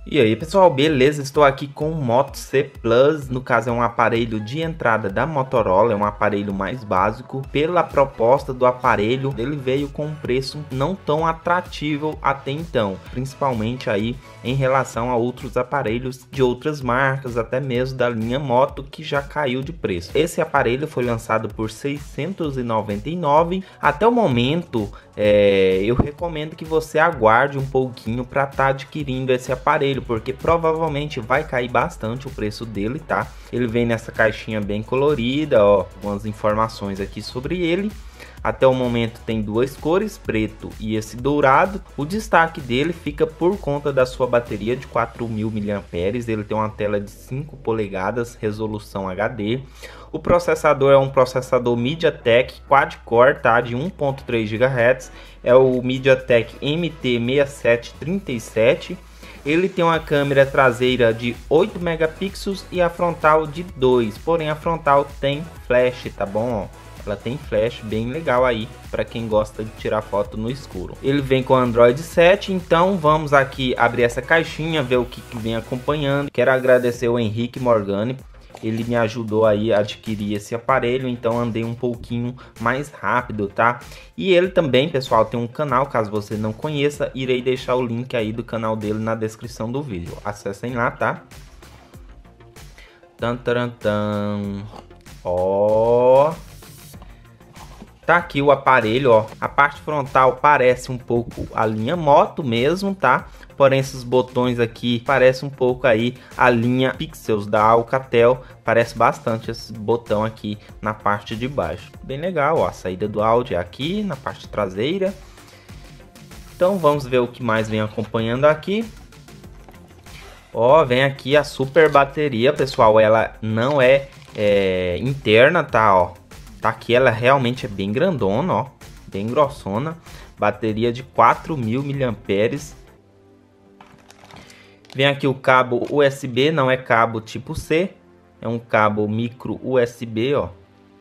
E aí pessoal, beleza? Estou aqui com o Moto C Plus, no caso é um aparelho de entrada da Motorola, é um aparelho mais básico. Pela proposta do aparelho, ele veio com um preço não tão atrativo até então, principalmente aí em relação a outros aparelhos de outras marcas, até mesmo da linha Moto, que já caiu de preço. Esse aparelho foi lançado por R$ 699, até o momento. Eu recomendo que você aguarde um pouquinho para estar adquirindo esse aparelho, porque provavelmente vai cair bastante o preço dele, tá? Ele vem nessa caixinha bem colorida, ó, algumas informações aqui sobre ele. Até o momento tem duas cores, preto e esse dourado. O destaque dele fica por conta da sua bateria de 4.000 mAh. Ele tem uma tela de 5 polegadas, resolução HD. O processador é um processador MediaTek quad-core, tá? De 1.3 GHz. É o MediaTek MT6737. Ele tem uma câmera traseira de 8 megapixels e a frontal de 2. Porém, a frontal tem flash, tá bom? Ela tem flash bem legal aí para quem gosta de tirar foto no escuro. Ele vem com Android 7, então vamos aqui abrir essa caixinha, ver o que vem acompanhando. Quero agradecer o Henrique Morgani, ele me ajudou aí a adquirir esse aparelho, então andei um pouquinho mais rápido, tá? E ele também, pessoal, tem um canal, caso você não conheça, irei deixar o link aí do canal dele na descrição do vídeo. Acessem lá, tá? Tan, tan, tan. Ó... Tá aqui o aparelho, ó. A parte frontal parece um pouco a linha Moto mesmo, tá? Porém, esses botões aqui parecem um pouco aí a linha Pixels da Alcatel. Parece bastante esse botão aqui na parte de baixo. Bem legal, ó. A saída do áudio é aqui na parte traseira. Então vamos ver o que mais vem acompanhando aqui. Ó, vem aqui a super bateria, pessoal. Ela não é interna, tá? Ó. Tá aqui, ela realmente é bem grandona, ó, bem grossona. Bateria de 4.000 mAh. Vem aqui o cabo USB, não é cabo tipo C, é um cabo micro USB, ó.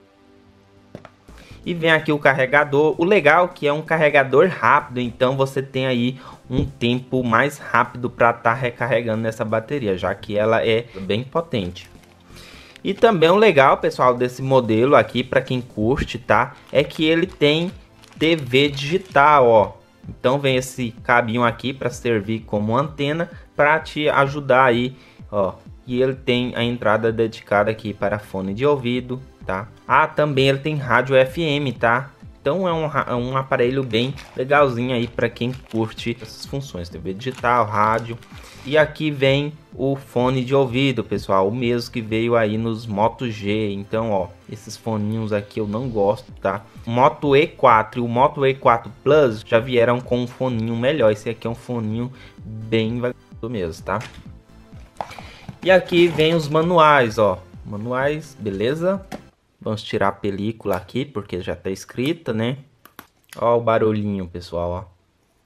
E vem aqui o carregador. O legal é que é um carregador rápido, então você tem aí um tempo mais rápido para estar recarregando nessa bateria, já que ela é bem potente. E também o legal, pessoal, desse modelo aqui, para quem curte, tá? É que ele tem TV digital, ó. Então vem esse cabinho aqui para servir como antena para te ajudar aí, ó. E ele tem a entrada dedicada aqui para fone de ouvido, tá? Ah, também ele tem rádio FM, tá? Então é um aparelho bem legalzinho aí para quem curte essas funções, TV digital, rádio. E aqui vem o fone de ouvido, pessoal, o mesmo que veio aí nos Moto G. Então, ó, esses foninhos aqui eu não gosto, tá? O Moto E4 e o Moto E4 Plus já vieram com um foninho melhor. Esse aqui é um foninho bem vagabundo mesmo, tá? E aqui vem os manuais, ó. Manuais, beleza? Vamos tirar a película aqui, porque já tá escrita, né? Ó o barulhinho, pessoal, ó.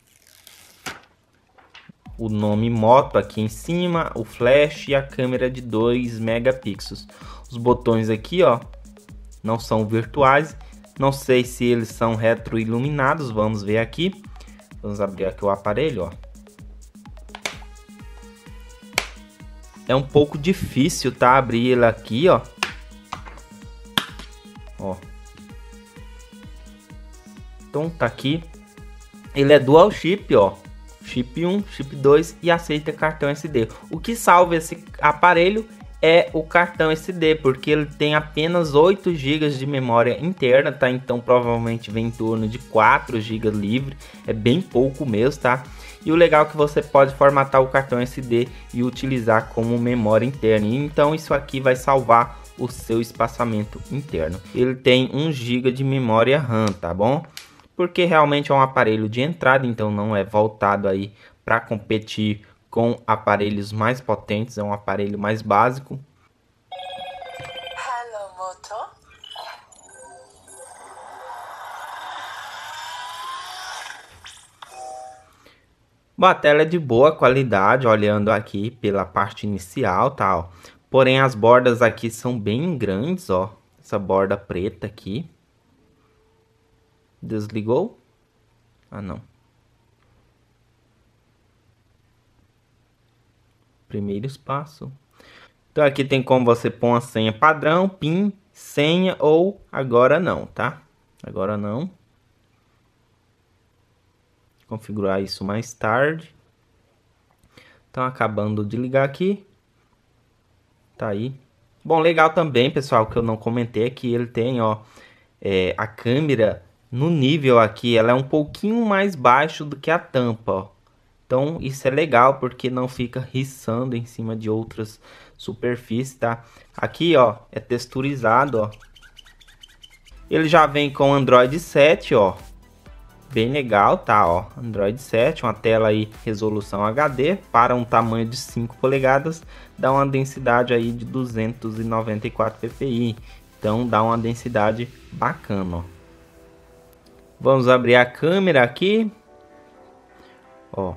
O nome Moto aqui em cima, o flash e a câmera de 2 megapixels. Os botões aqui, ó, não são virtuais. Não sei se eles são retroiluminados, vamos ver aqui. Vamos abrir aqui o aparelho, ó. É um pouco difícil, tá? Abrir ele aqui, ó. Ó. Então tá aqui. Ele é dual chip, ó. Chip 1, chip 2 e aceita cartão SD. O que salva esse aparelho é o cartão SD, porque ele tem apenas 8 GB de memória interna, tá? Então provavelmente vem em torno de 4 GB livre, é bem pouco mesmo, tá? E o legal é que você pode formatar o cartão SD e utilizar como memória interna. Então isso aqui vai salvar o seu espaçamento interno. Ele tem 1 GB de memória RAM, tá bom? Porque realmente é um aparelho de entrada, então não é voltado aí para competir com aparelhos mais potentes, é um aparelho mais básico. Hello, Moto. Bom, a tela é de boa qualidade, olhando aqui pela parte inicial, tá, ó. Porém as bordas aqui são bem grandes, ó. Essa borda preta aqui. Desligou? Ah, não. primeiro espaço. Então aqui tem como você pôr uma senha padrão, PIN, senha ou agora não, tá? Agora não. Configurar isso mais tarde. Então acabando de ligar aqui. Tá aí. Bom, legal também, pessoal, que eu não comentei aqui, ele tem, ó, a câmera no nível aqui, ela é um pouquinho mais baixo do que a tampa, ó. Então isso é legal porque não fica riçando em cima de outras superfícies, tá? Aqui, ó, é texturizado, ó. Ele já vem com Android 7, ó. Bem legal, tá, ó. Android 7, uma tela aí resolução HD para um tamanho de 5 polegadas, dá uma densidade aí de 294 ppi. Então dá uma densidade bacana, ó. Vamos abrir a câmera aqui. Ó.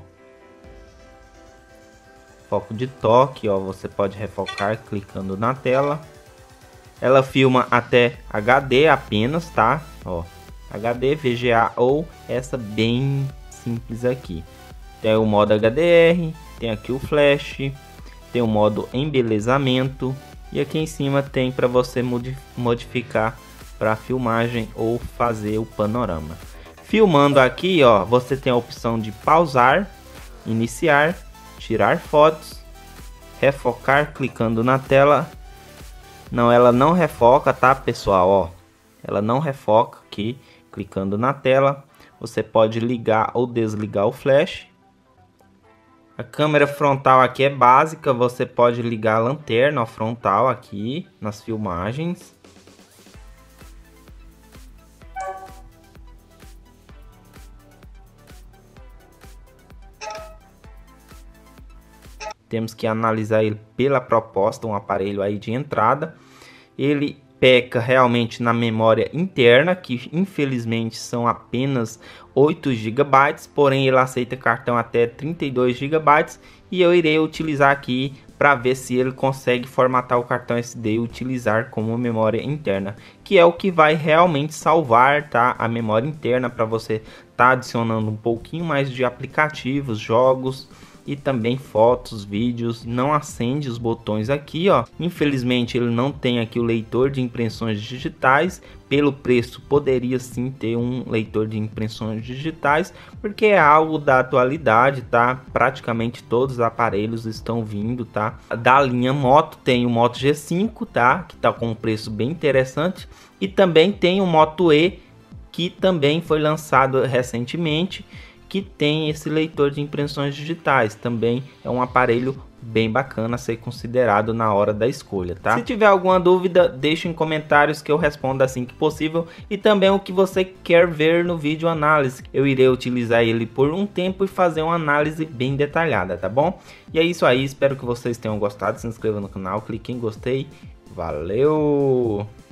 Foco de toque, ó, você pode refocar clicando na tela. Ela filma até HD apenas, tá? Ó, HD, VGA ou essa bem simples aqui. Tem o modo HDR, tem aqui o flash, tem o modo embelezamento e aqui em cima tem para você modificar para filmagem ou fazer o panorama. Filmando aqui, ó, você tem a opção de pausar, iniciar, tirar fotos, refocar clicando na tela. Não, ela não refoca, tá, pessoal, ó. Ela não refoca aqui, clicando na tela. Você pode ligar ou desligar o flash. A câmera frontal aqui é básica, você pode ligar a lanterna frontal aqui nas filmagens. Temos que analisar ele pela proposta, um aparelho aí de entrada. Ele peca realmente na memória interna, que infelizmente são apenas 8 GB, porém ele aceita cartão até 32 GB e eu irei utilizar aqui para ver se ele consegue formatar o cartão SD e utilizar como memória interna, que é o que vai realmente salvar, tá, a memória interna para você tá adicionando um pouquinho mais de aplicativos, jogos e também fotos, vídeos. Não acende os botões aqui, ó. Infelizmente ele não tem aqui o leitor de impressões digitais. Pelo preço poderia sim ter um leitor de impressões digitais, porque é algo da atualidade, tá? Praticamente todos os aparelhos estão vindo, tá? Da linha Moto tem o Moto G5, tá? Que tá com um preço bem interessante, e também tem o Moto E, que também foi lançado recentemente, que tem esse leitor de impressões digitais. Também é um aparelho bem bacana a ser considerado na hora da escolha, tá? Se tiver alguma dúvida, deixe em comentários que eu respondo assim que possível, e também o que você quer ver no vídeo análise. Eu irei utilizar ele por um tempo e fazer uma análise bem detalhada, tá bom? E é isso aí, espero que vocês tenham gostado. Se inscreva no canal, clique em gostei. Valeu!